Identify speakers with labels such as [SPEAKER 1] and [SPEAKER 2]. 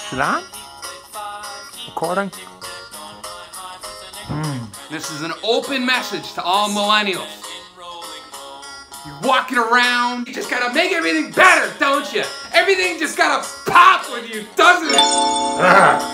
[SPEAKER 1] Is it on? Recording?
[SPEAKER 2] This is an open message to all millennials. You're walking around, you just gotta make everything better, don't you? Everything just gotta pop with you, doesn't it?